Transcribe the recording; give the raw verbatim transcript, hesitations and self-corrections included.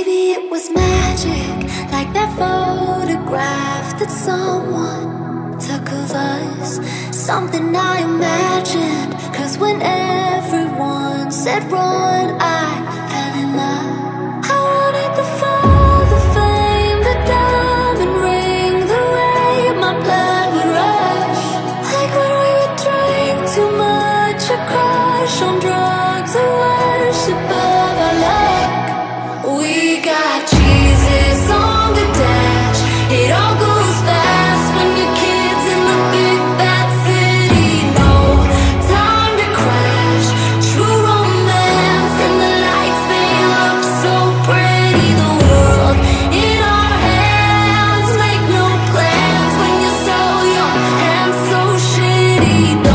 Maybe it was magic, like that photograph that someone took of us. Something I imagined, cause when everyone said run, I fell in love. I wanted the fall, the fame, the diamond ring, the way my blood would rush. Like when we would drink too much, a crush on drugs, a worship of our luck. We got Jesus on the dash. It all goes fast when you're kids in the big bad city. No time to crash. True romance and the lights, they look so pretty. The world in our hands. Make no plans when you're so young and so shitty.